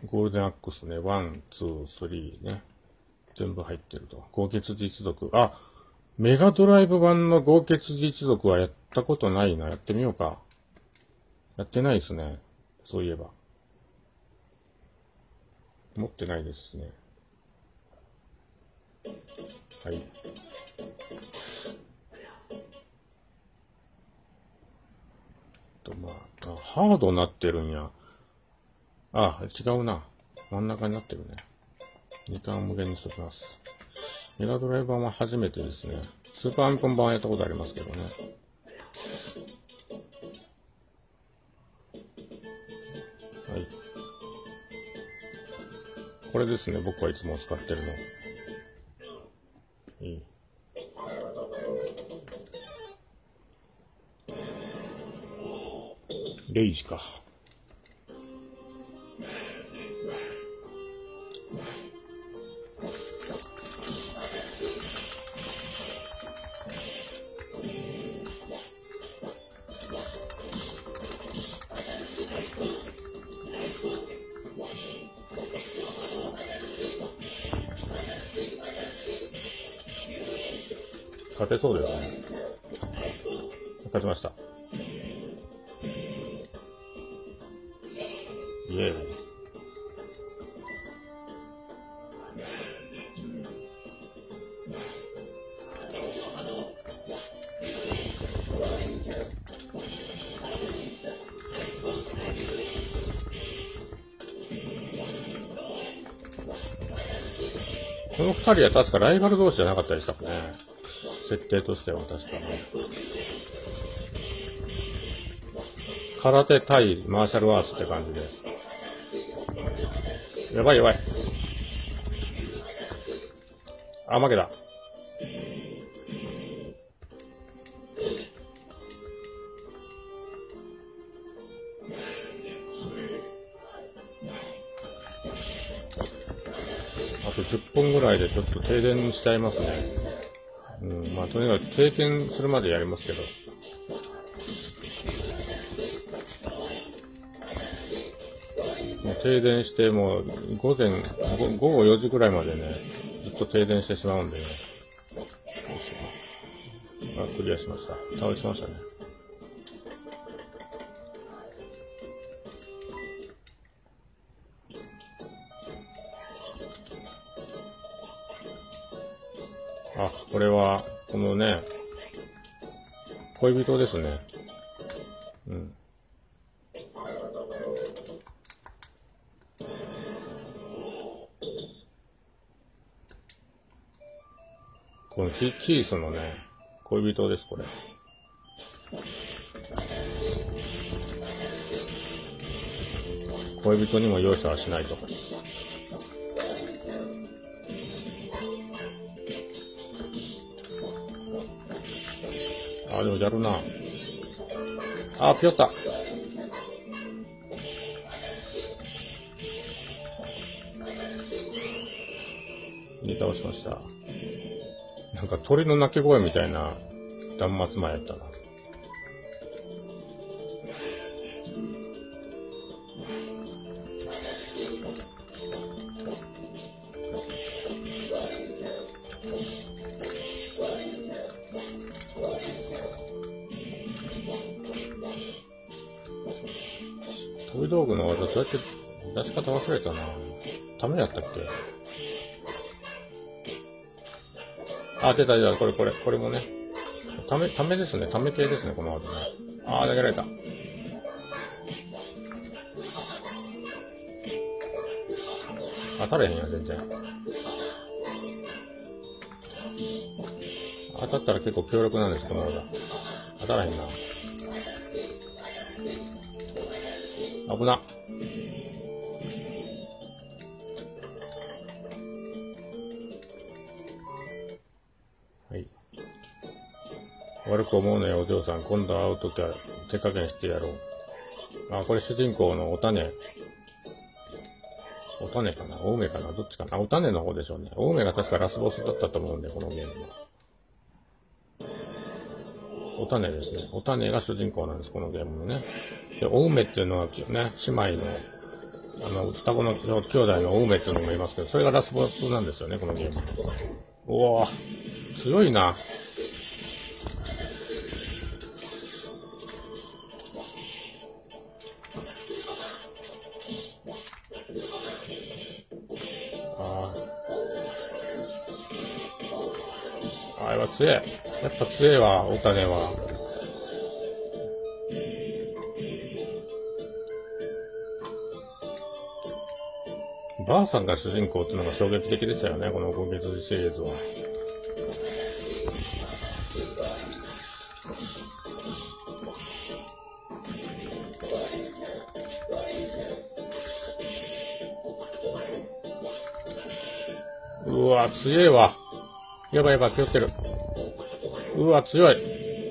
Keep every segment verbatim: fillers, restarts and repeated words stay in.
ゴールデンアックスね、ワン、ツー、スリーね。全部入ってると。豪傑実属。あ、メガドライブ版の豪傑実属はやったことないな。やってみようか。やってないですね。そういえば。持ってないですね。はい。と、まあ、あ、ハードになってるんや。あ、違うな。真ん中になってるね。にかん無限にしときます。メガドライブ版は初めてですね。スーパーファミコン版はやったことありますけどね。はい。これですね、僕はいつも使ってるの。いい。レイジか。勝てそうですね。勝ちました。イエーイ。この二人は確かライバル同士じゃなかったでしたかね。設定としては確かね。空手対マーシャルアーツって感じで。やばいやばい。あ、負けだ。あとじゅっぷんぐらいでちょっと停電しちゃいますね。うん、まあとにかく経験するまでやりますけど。もう停電して、もう午前、午後よじぐらいまでね、ずっと停電してしまうんでね。よし。あ、クリアしました。倒しましたね。あ、これは、このね、恋人ですね。うん。このキキースのね、恋人です、これ。恋人にも容赦はしないと。あ、でもやるな。あ、ピヨった。見倒しました。なんか鳥の鳴き声みたいな断末魔やったな。飛び道具の技どうやって出し方忘れたな。ためやったっけ？あ、出た出た。これこれ。これもね。ため、ためですね。ため系ですね、この技ね。あー、投げられた。当たれへんやん、全然。当たったら結構強力なんです、この技。当たらへんな。危な。はい。悪く思うなよ、お嬢さん。今度会うときは手加減してやろう。あ、これ主人公のお種。お種かな？青梅かな？どっちかな？お種の方でしょうね。青梅が確かラスボスだったと思うんで、このゲームは。お種ですね。お種が主人公なんです、このゲームのね。で、青梅っていうのはね、姉妹のあの、双子の兄弟の梅っていうのもいますけど、それがラスボスなんですよね、このゲーム。おお、強いな。ああ。あれは強い。やっぱ強いわ、お金は。ばあさんが主人公っていうのが衝撃的でしたよね、このゴゲツシリーズは。うわ、強いわ。やばいやばい、気をつける。うわ、強い。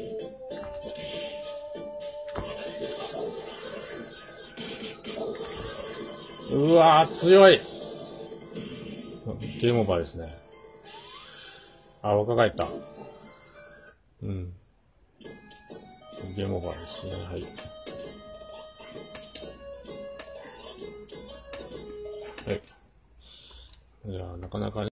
うわ、強い。ゲームオーバーですね。あ、若返った。うん。ゲームオーバーですね。はい。はい。いや、なかなかね。